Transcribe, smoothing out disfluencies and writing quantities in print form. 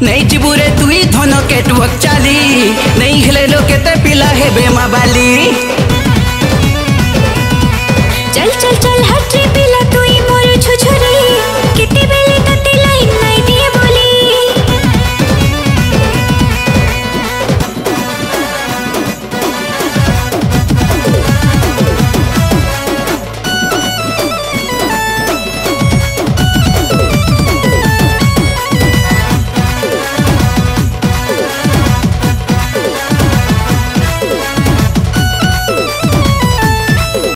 नहीं जिबुरे तुई धन केटुक चाली नहीं हेले लो केते पिला हेबे माबाली।